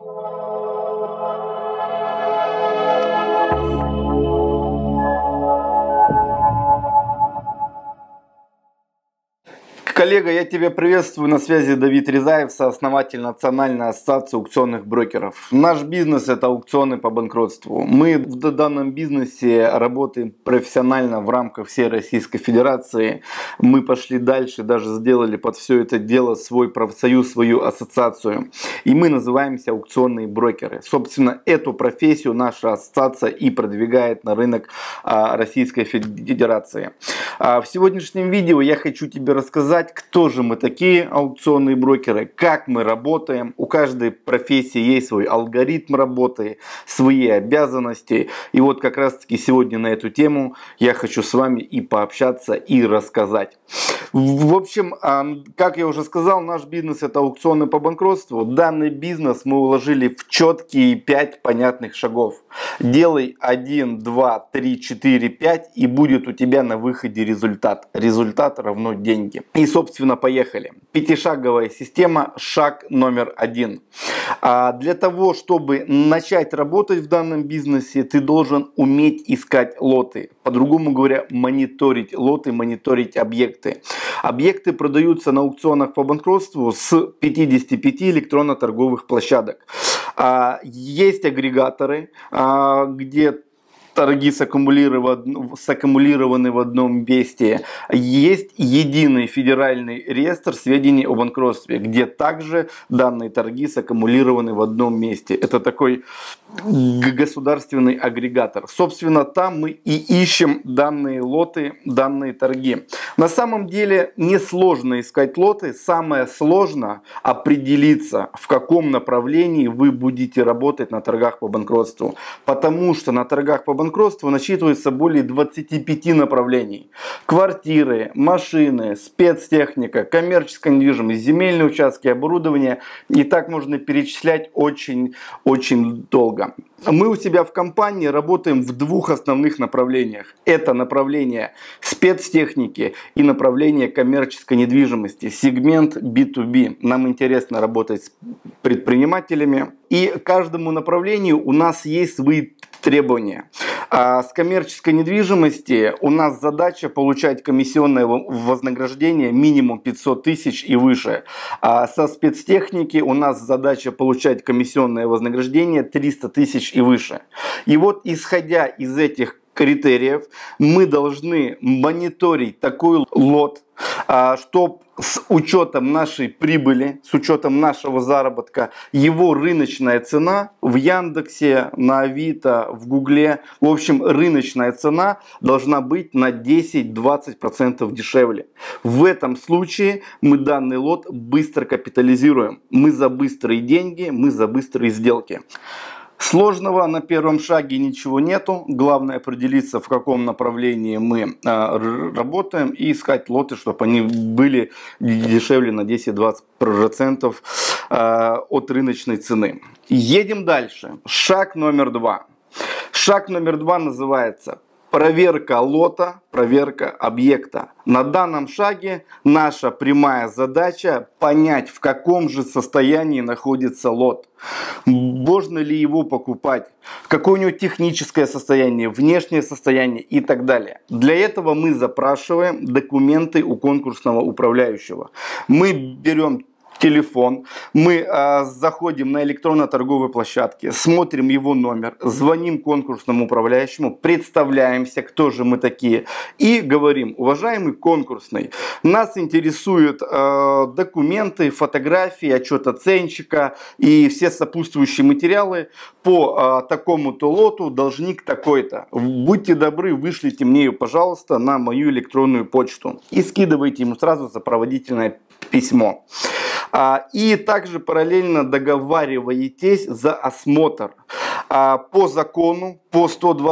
Коллега, я тебя приветствую, на связи Давид Рязаев, сооснователь Национальной ассоциации аукционных брокеров. Наш бизнес — это аукционы по банкротству. Мы в данном бизнесе работаем профессионально в рамках всей Российской Федерации. Мы пошли дальше, даже сделали под все это дело свой профсоюз, свою ассоциацию. И мы называемся аукционные брокеры. Собственно, эту профессию наша ассоциация и продвигает на рынок Российской Федерации. В сегодняшнем видео я хочу тебе рассказать, кто же мы такие, аукционные брокеры, как мы работаем. У каждой профессии есть свой алгоритм работы, свои обязанности. И вот как раз таки сегодня на эту тему я хочу с вами и пообщаться, и рассказать. В общем, как я уже сказал, наш бизнес — это аукционы по банкротству. Данный бизнес мы уложили в четкие 5 понятных шагов. Делай 1, 2, 3, 4, 5, и будет у тебя на выходе результат. Результат равно деньги. И, собственно, поехали. Пятишаговая система, шаг номер 1. Для того, чтобы начать работать в данном бизнесе, ты должен уметь искать лоты. По-другому говоря, мониторить лоты, мониторить объекты. Объекты продаются на аукционах по банкротству с 55 электронно-торговых площадок. Есть агрегаторы, где торги саккумулированы в одном месте. Есть единый федеральный реестр сведений о банкротстве, где также данные торги саккумулированы в одном месте. Это такой государственный агрегатор. Собственно, там мы и ищем данные лоты, данные торги. На самом деле несложно искать лоты, самое сложно определиться, в каком направлении вы будете работать на торгах по банкротству. Потому что на торгах по банкротству насчитывается более 25 направлений. Квартиры, машины, спецтехника, коммерческая недвижимость, земельные участки, оборудование. И так можно перечислять очень долго. Мы у себя в компании работаем в 2 основных направлениях. Это направление спецтехники и направление коммерческой недвижимости. Сегмент B2B. Нам интересно работать с предпринимателями. И каждому направлению у нас есть свои требования. С коммерческой недвижимости у нас задача получать комиссионное вознаграждение минимум 500 тысяч и выше. Со спецтехники у нас задача получать комиссионное вознаграждение 300 тысяч и выше. И вот исходя из этих критериев мы должны мониторить такой лот, чтобы с учетом нашей прибыли, с учетом нашего заработка, его рыночная цена в Яндексе, на Авито, в Гугле, в общем, рыночная цена должна быть на 10-20% дешевле. В этом случае мы данный лот быстро капитализируем. Мы за быстрые деньги, мы за быстрые сделки. Сложного на первом шаге ничего нету. Главное определиться, в каком направлении мы работаем, и искать лоты, чтобы они были дешевле на 10-20% от рыночной цены. Едем дальше. Шаг номер 2. Шаг номер 2 называется проверка лота, проверка объекта. На данном шаге наша прямая задача понять, в каком же состоянии находится лот. Можно ли его покупать, какое у него техническое состояние, внешнее состояние и так далее. Для этого мы запрашиваем документы у конкурсного управляющего. Мы берем телефон, мы заходим на электронно-торговой площадке, смотрим его номер, звоним конкурсному управляющему, представляемся, кто же мы такие, и говорим: уважаемый конкурсный, нас интересуют документы, фотографии, отчет оценщика и все сопутствующие материалы по такому-то лоту, должник такой-то. Будьте добры, вышлите мне ее, пожалуйста, на мою электронную почту. И скидывайте ему сразу сопроводительное письмо. И также параллельно договариваетесь за осмотр. По закону, по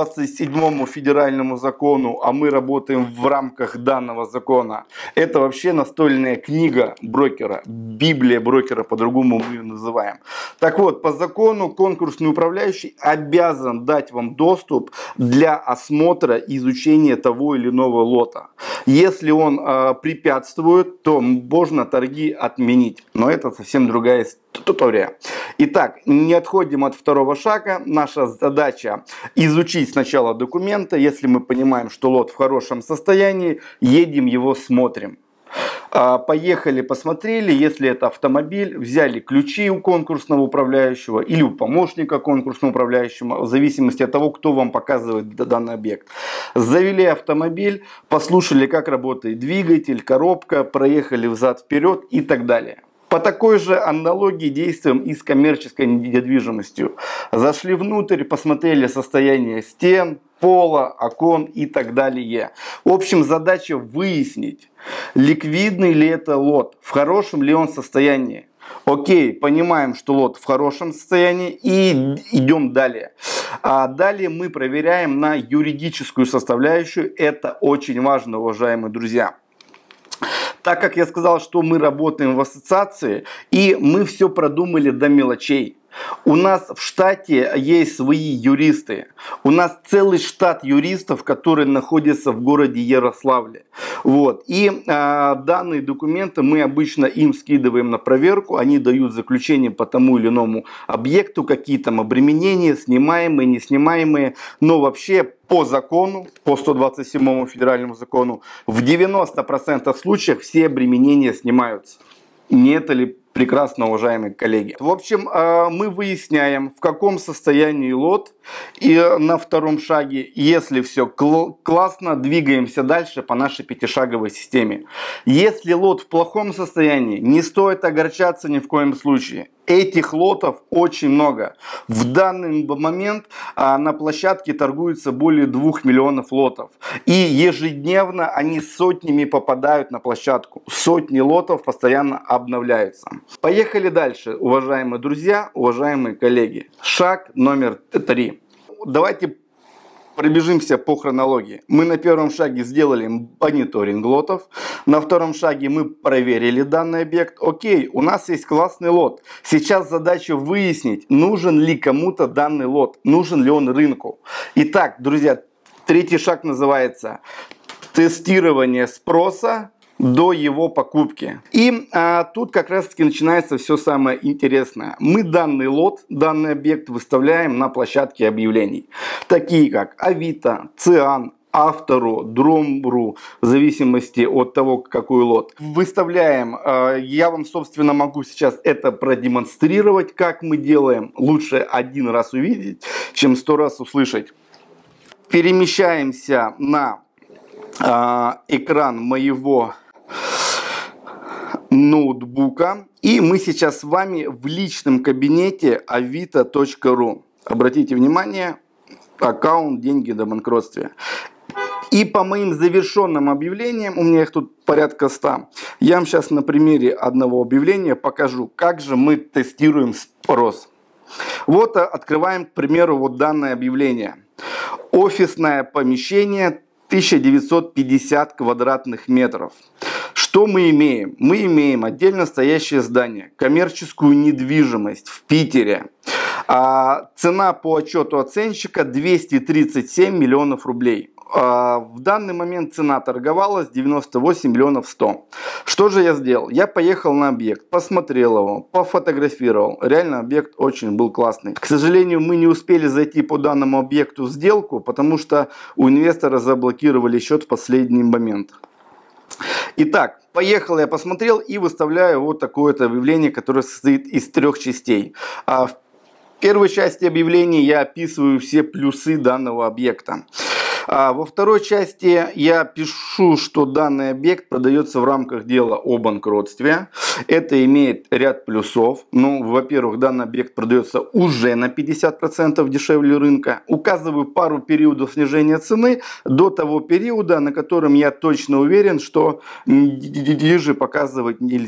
127 федеральному закону, а мы работаем в рамках данного закона, это вообще настольная книга брокера, Библия брокера, по-другому мы ее называем. Так вот, по закону конкурсный управляющий обязан дать вам доступ для осмотра и изучения того или иного лота. Если он препятствует, то можно торги отменить. Но это совсем другая история. Итак, не отходим от второго шага. Наша задача изучить сначала документы. Если мы понимаем, что лот в хорошем состоянии, едем его смотрим. Поехали, посмотрели, если это автомобиль, взяли ключи у конкурсного управляющего или у помощника конкурсного управляющего, в зависимости от того, кто вам показывает данный объект. Завели автомобиль, послушали, как работает двигатель, коробка, проехали взад-вперед и так далее. По такой же аналогии действуем и с коммерческой недвижимостью. Зашли внутрь, посмотрели состояние стен, пола, окон и так далее. В общем, задача выяснить, ликвидный ли это лот, в хорошем ли он состоянии. Окей, понимаем, что лот в хорошем состоянии и идем далее. Далее мы проверяем на юридическую составляющую. Это очень важно, уважаемые друзья. Так как я сказал, что мы работаем в ассоциации, и мы все продумали до мелочей. У нас в штате есть свои юристы. У нас целый штат юристов, которые находятся в городе Ярославле. Вот. И данные документы мы обычно им скидываем на проверку. Они дают заключение по тому или иному объекту, какие там обременения, снимаемые, неснимаемые. Но вообще по закону, по 127 федеральному закону, в 90% случаев все обременения снимаются. Не это ли прекрасно, уважаемые коллеги? В общем, мы выясняем, в каком состоянии лот. И на втором шаге, если все классно, двигаемся дальше по нашей пятишаговой системе. Если лот в плохом состоянии, не стоит огорчаться ни в коем случае. Этих лотов очень много. В данный момент на площадке торгуется более 2 миллионов лотов. И ежедневно они сотнями попадают на площадку. Сотни лотов постоянно обновляются. Поехали дальше, уважаемые друзья, уважаемые коллеги. Шаг номер 3. Давайте пробежимся по хронологии. Мы на первом шаге сделали мониторинг лотов. На втором шаге мы проверили данный объект. Окей, у нас есть классный лот. Сейчас задача выяснить, нужен ли кому-то данный лот. Нужен ли он рынку. Итак, друзья, третий шаг называется тестирование спроса до его покупки. И тут как раз таки начинается все самое интересное. Мы данный лот, данный объект выставляем на площадке объявлений. Такие как Авито, Циан, Автору, Дромру, в зависимости от того, какой лот. Выставляем, я вам, собственно, могу сейчас это продемонстрировать, как мы делаем. Лучше один раз увидеть, чем 100 раз услышать. Перемещаемся на экран моего ноутбука. И мы сейчас с вами в личном кабинете avito.ru. Обратите внимание, аккаунт «Деньги до банкротства». И по моим завершенным объявлениям, у меня их тут порядка 100, я вам сейчас на примере одного объявления покажу, как же мы тестируем спрос. Вот открываем, к примеру, вот данное объявление. Офисное помещение 1950 квадратных метров. Что мы имеем? Мы имеем отдельно стоящее здание, коммерческую недвижимость в Питере. Цена по отчету оценщика 237 миллионов рублей. В данный момент цена торговалась 98 миллионов 100. Что же я сделал? Я поехал на объект, посмотрел его, пофотографировал. Реально объект очень был классный. К сожалению, мы не успели зайти по данному объекту в сделку, потому что у инвестора заблокировали счет в последний момент. Итак, поехал, я посмотрел и выставляю вот такое-то объявление, которое состоит из 3 частей. В первой части объявления я описываю все плюсы данного объекта. Во второй части я пишу, что данный объект продается в рамках дела о банкротстве. Это имеет ряд плюсов. Ну, во-первых, данный объект продается уже на 50% дешевле рынка. Указываю пару периодов снижения цены до того периода, на котором я точно уверен, что ниже показывать нельзя.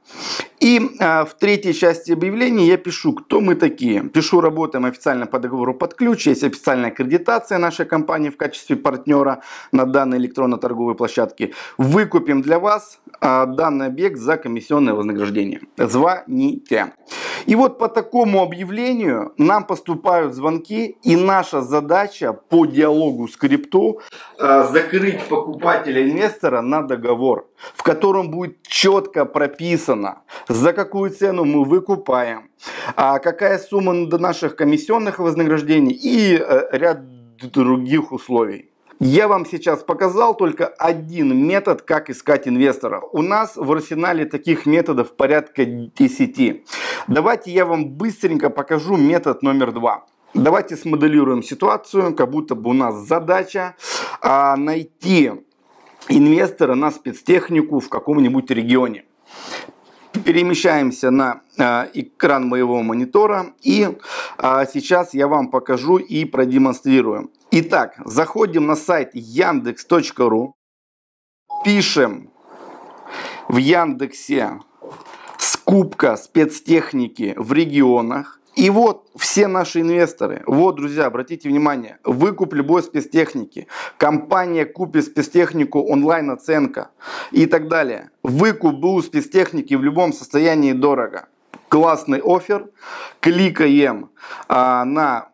И в третьей части объявления я пишу, кто мы такие. Пишу, работаем официально по договору под ключ, есть официальная аккредитация нашей компании в качестве партнера на данной электронно-торговой площадке. Выкупим для вас данный объект за комиссионное вознаграждение. Звоните. И вот по такому объявлению нам поступают звонки, и наша задача по диалогу с крипто закрыть покупателя-инвестора на договор, в котором будет четко прописано, за какую цену мы выкупаем, какая сумма до наших комиссионных вознаграждений и ряд других условий. Я вам сейчас показал только один метод, как искать инвесторов. У нас в арсенале таких методов порядка 10. Давайте я вам быстренько покажу метод номер 2. Давайте смоделируем ситуацию, как будто бы у нас задача найти инвестора на спецтехнику в каком-нибудь регионе. Перемещаемся на экран моего монитора, и сейчас я вам покажу и продемонстрирую. Итак, заходим на сайт Яндекс.ру, пишем в Яндексе «Скупка спецтехники в регионах». И вот все наши инвесторы. Вот, друзья, обратите внимание, выкуп любой спецтехники, компания купит спецтехнику, онлайн-оценка и так далее. Выкуп БУ спецтехники в любом состоянии дорого. Классный оффер. Кликаем на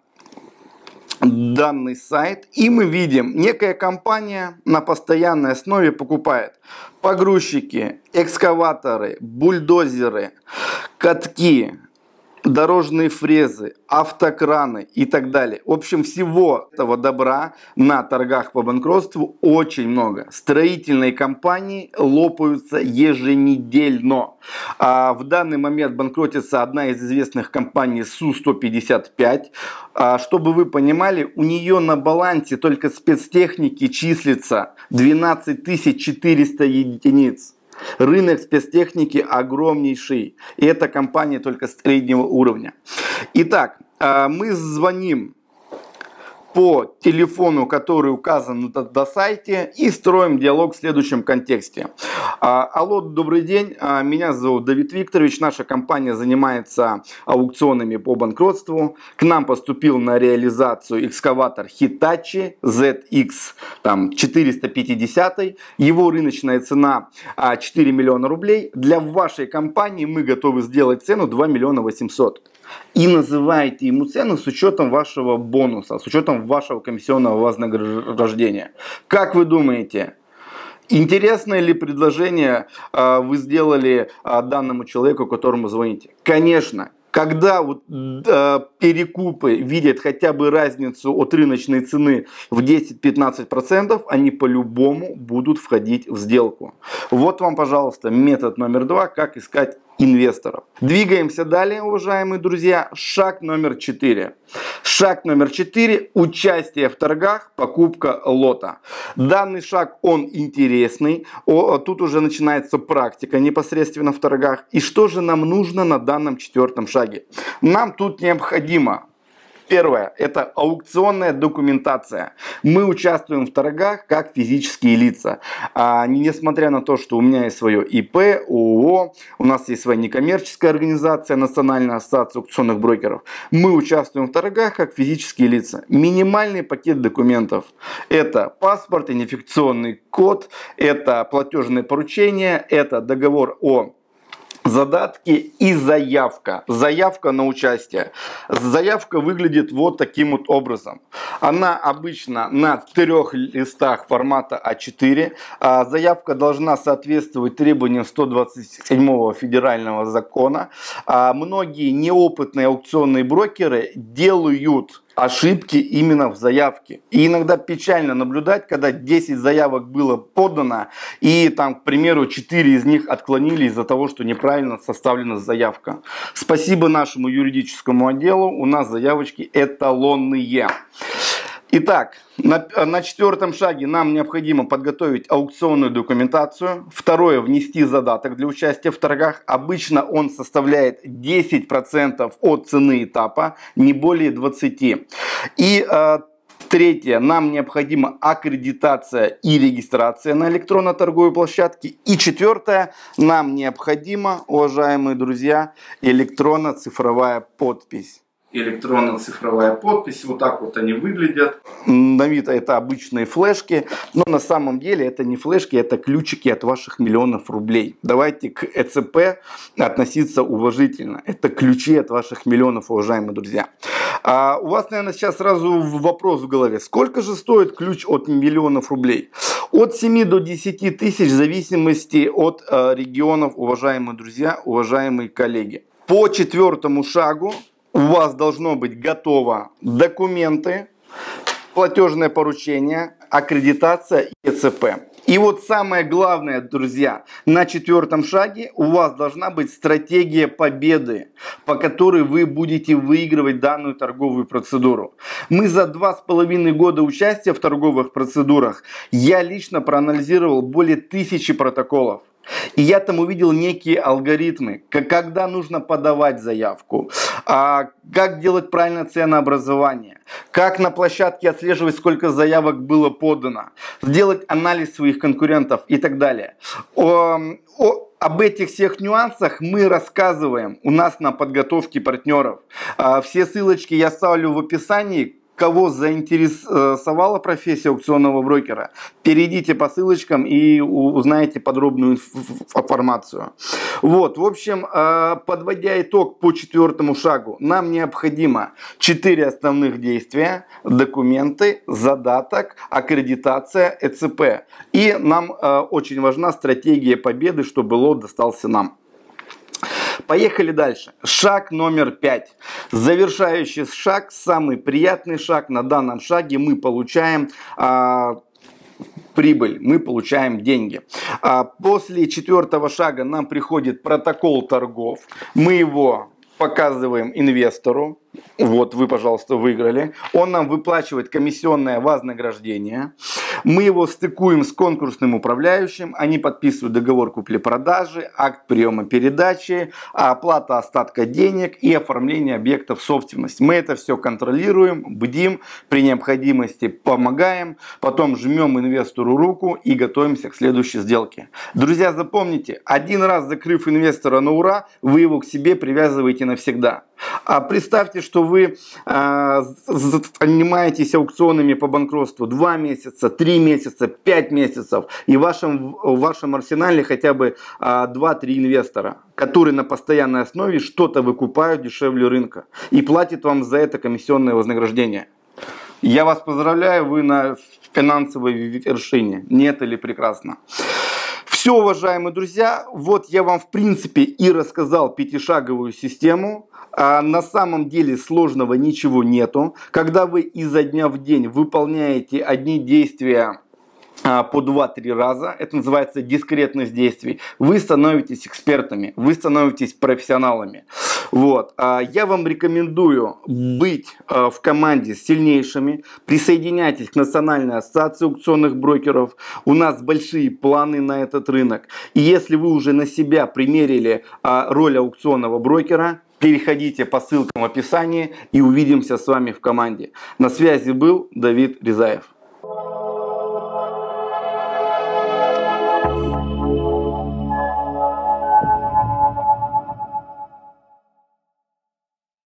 данный сайт, и мы видим, некая компания на постоянной основе покупает погрузчики, экскаваторы, бульдозеры, катки, дорожные фрезы, автокраны и так далее. В общем, всего этого добра на торгах по банкротству очень много. Строительные компании лопаются еженедельно. В данный момент банкротится одна из известных компаний Су-155. Чтобы вы понимали, у нее на балансе только спецтехники числится 12 400 единиц. Рынок спецтехники огромнейший. И эта компания только среднего уровня. Итак, мы звоним по телефону, который указан на сайте, и строим диалог в следующем контексте. Алло, добрый день, меня зовут Давид Викторович, наша компания занимается аукционами по банкротству. К нам поступил на реализацию экскаватор Hitachi ZX 450, его рыночная цена 4 миллиона рублей. Для вашей компании мы готовы сделать цену 2 миллиона 800. И называете ему цену с учетом вашего бонуса, с учетом вашего комиссионного вознаграждения. Как вы думаете, интересное ли предложение вы сделали данному человеку, которому звоните? Конечно. Когда перекупы видят хотя бы разницу от рыночной цены в 10-15%, они по-любому будут входить в сделку. Вот вам, пожалуйста, метод номер 2, как искать инвесторов. Двигаемся далее, уважаемые друзья. Шаг номер 4. Шаг номер 4. Участие в торгах, покупка лота. Данный шаг, он интересный. Тут уже начинается практика непосредственно в торгах. И что же нам нужно на данном 4-м шаге? Нам тут необходимо: первое, это аукционная документация. Мы участвуем в торгах как физические лица. Несмотря на то, что у меня есть свое ИП, ООО, у нас есть своя некоммерческая организация, Национальная ассоциация аукционных брокеров, мы участвуем в торгах как физические лица. Минимальный пакет документов. Это паспорт, идентификационный код, это платежное поручение, это договор о задатки и заявка. Заявка на участие. Заявка выглядит вот таким вот образом. Она обычно на 3 листах формата А4. Заявка должна соответствовать требованиям 127 федерального закона. Многие неопытные аукционные брокеры делают ошибки именно в заявке. И иногда печально наблюдать, когда 10 заявок было подано, и там, к примеру, 4 из них отклонили из-за того, что неправильно составлена заявка. Спасибо нашему юридическому отделу, у нас заявочки эталонные. Итак, на 4-м шаге нам необходимо подготовить аукционную документацию. Второе, внести задаток для участия в торгах. Обычно он составляет 10% от цены этапа, не более 20%. И Третье, нам необходима аккредитация и регистрация на электронно-торговой площадке. И четвертое, нам необходима, уважаемые друзья, электронно-цифровая подпись. Электронно-цифровая подпись, вот так вот они выглядят. На вид это обычные флешки, но на самом деле это не флешки, это ключики от ваших миллионов рублей. Давайте к ЭЦП относиться уважительно. Это ключи от ваших миллионов, уважаемые друзья. У вас, наверное, сейчас сразу вопрос в голове. Сколько же стоит ключ от миллионов рублей? От 7 до 10 тысяч в зависимости от регионов, уважаемые друзья, уважаемые коллеги. По четвертому шагу у вас должно быть готово документы, платежное поручение, аккредитация и ЭЦП. И вот самое главное, друзья, на четвертом шаге у вас должна быть стратегия победы, по которой вы будете выигрывать данную торговую процедуру. Мы за 2,5 года участия в торговых процедурах, я лично проанализировал более 1000 протоколов. И я там увидел некие алгоритмы, когда нужно подавать заявку, как делать правильное ценообразование, как на площадке отслеживать, сколько заявок было подано, сделать анализ своих конкурентов и так далее. Об этих всех нюансах мы рассказываем у нас на подготовке партнеров. Все ссылочки я ставлю в описании. Кого заинтересовала профессия аукционного брокера, перейдите по ссылочкам и узнаете подробную информацию. Вот, в общем, подводя итог по четвертому шагу, нам необходимо 4 основных действия: документы, задаток, аккредитация, ЭЦП. И нам очень важна стратегия победы, чтобы лот достался нам. Поехали дальше. Шаг номер 5. Завершающий шаг, самый приятный шаг. На данном шаге мы получаем прибыль, мы получаем деньги. После четвертого шага нам приходит протокол торгов. Мы его показываем инвестору. Вот, вы, пожалуйста, выиграли. Он нам выплачивает комиссионное вознаграждение. Мы его стыкуем с конкурсным управляющим. Они подписывают договор купли-продажи, акт приема передачи, оплата остатка денег и оформление объектов собственности. Мы это все контролируем, бдим, при необходимости помогаем, потом жмем инвестору руку и готовимся к следующей сделке. Друзья, запомните, один раз закрыв инвестора на ура, вы его к себе привязываете навсегда. Представьте, что вы занимаетесь аукционами по банкротству 2 месяца, 3 месяца, 5 месяцев, и в вашем арсенале хотя бы 2-3 инвестора, которые на постоянной основе что-то выкупают дешевле рынка и платят вам за это комиссионное вознаграждение. Я вас поздравляю, вы на финансовой вершине. Нет или прекрасно? Все, уважаемые друзья, вот я вам в принципе и рассказал 5-шаговую систему. На самом деле сложного ничего нету. Когда вы изо дня в день выполняете одни действия по 2-3 раза, это называется дискретность действий, вы становитесь экспертами, вы становитесь профессионалами. Вот. Я вам рекомендую быть в команде с сильнейшими, присоединяйтесь к Национальной ассоциации аукционных брокеров, у нас большие планы на этот рынок. И если вы уже на себя примерили роль аукционного брокера, переходите по ссылкам в описании и увидимся с вами в команде. На связи был Давид Рязаев.